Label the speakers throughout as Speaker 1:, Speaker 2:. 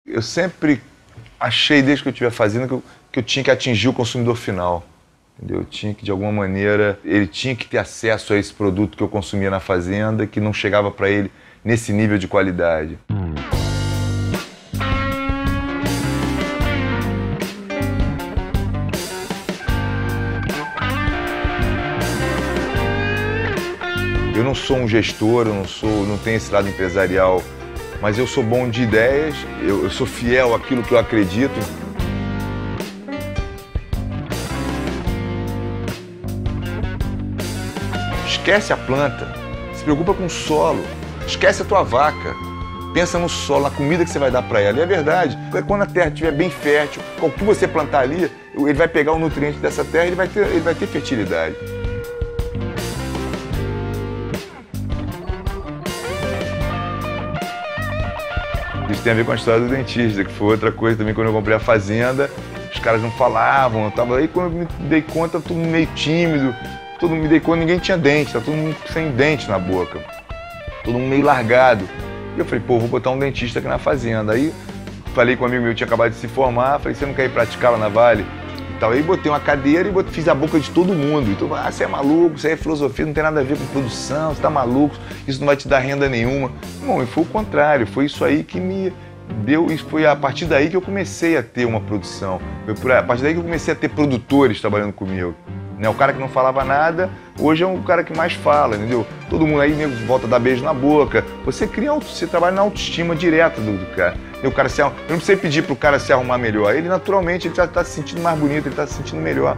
Speaker 1: Eu sempre achei, desde que eu estiver fazendo, que eu tinha que atingir o consumidor final. Entendeu? Eu tinha que, de alguma maneira, ele tinha que ter acesso a esse produto que eu consumia na fazenda, que não chegava para ele nesse nível de qualidade. Eu não sou um gestor, não tenho esse lado empresarial, mas eu sou bom de ideias, eu sou fiel àquilo que eu acredito. Esquece a planta, se preocupa com o solo, esquece a tua vaca, pensa no solo, na comida que você vai dar para ela. E é verdade, porque quando a terra estiver bem fértil, o que você plantar ali, ele vai pegar o nutriente dessa terra e ele vai ter fertilidade. Isso tem a ver com a história do dentista, que foi outra coisa também. Quando eu comprei a fazenda, os caras não falavam, eu tava aí, quando eu me dei conta, todo mundo meio tímido, me dei conta, ninguém tinha dente, tá todo mundo sem dente na boca, todo mundo meio largado. E eu falei, pô, vou botar um dentista aqui na fazenda. Aí falei com um amigo meu que tinha acabado de se formar, falei, você não quer ir praticar lá na Vale? E tal. Aí botei uma cadeira e fiz a boca de todo mundo. Então, você é maluco, isso aí é filosofia, não tem nada a ver com produção, você tá maluco, isso não vai te dar renda nenhuma. Bom, e foi o contrário, foi isso aí que me deu, isso foi a partir daí que eu comecei a ter uma produção. Foi a partir daí que eu comecei a ter produtores trabalhando comigo. O cara que não falava nada, hoje é o cara que mais fala, entendeu? Todo mundo aí volta a dar beijo na boca. Você trabalha na autoestima direta do cara. Eu não precisa pedir pro cara se arrumar melhor. Ele naturalmente já está se sentindo mais bonito, ele está se sentindo melhor.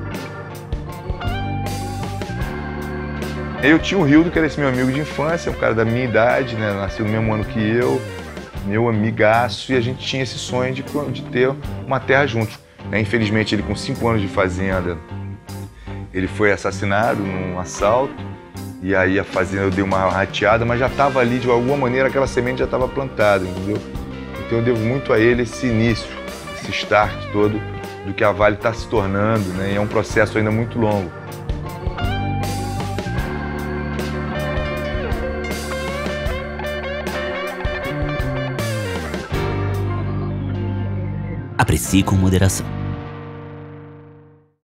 Speaker 1: Eu tinha o Rildo, que era esse meu amigo de infância, um cara da minha idade, né? Nasceu no mesmo ano que eu, meu amigaço, e a gente tinha esse sonho de ter uma terra juntos. Infelizmente, ele com 5 anos de fazenda, ele foi assassinado num assalto, e aí a fazenda eu dei uma rateada, mas já estava ali, de alguma maneira, aquela semente já estava plantada, entendeu? Então eu devo muito a ele esse início, esse start todo do que a Vale está se tornando, né? E é um processo ainda muito longo.
Speaker 2: Aprecie com moderação.